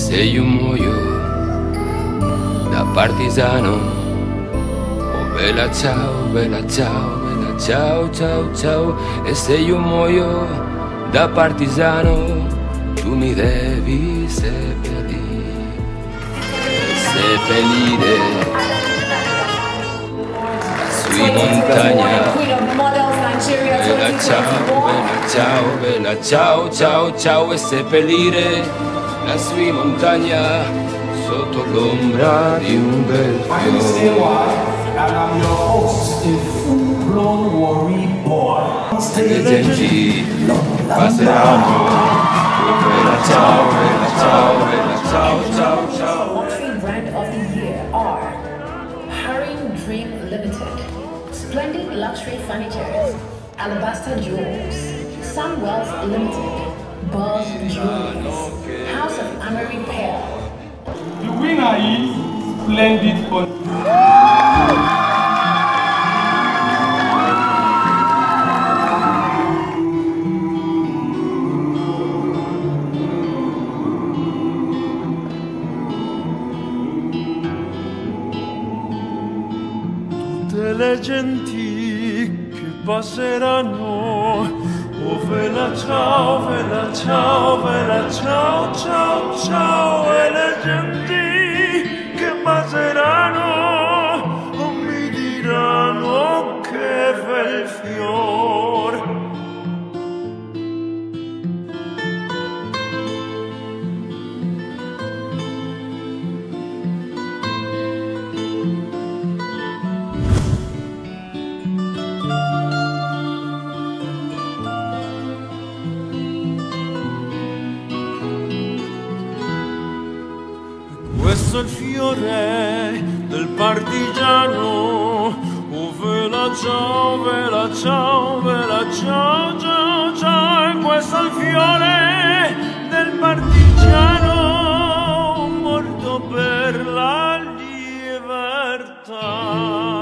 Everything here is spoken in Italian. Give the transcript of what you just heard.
se io muoio da partigiano, oh bella ciao, bella ciao, bella ciao, ciao, ciao. E se io muoio da partigiano, tu mi devi seppellire sui montagna. Bella ciao, bella ciao, bella ciao, ciao, ciao. E seppellire la sui montagna sotto l'ombra di un bel fiore. And I'm your host, a full-blown worry boy. Le genti passeranno. Bella ciao, bella ciao, bella ciao, ciao, ciao. Luxury brand of the year are Haring Dream Limited, Splendid Luxury Furnitures, Alabaster Jewels, Sun Wealth Limited, Buzz Jewelries, House of Amory Pearl. The winner is Splendid. Tutte le genti che passeranno, oh vela ciao, vela ciao, vela ciao, ciao, ciao. E le genti che passeranno, oh mi diranno che bel fior. Questo è il fiore del partigiano, oh vela ciao, vela ciao, vela ciao, ciao, ciao. E questo è il fiore del partigiano morto per la libertà.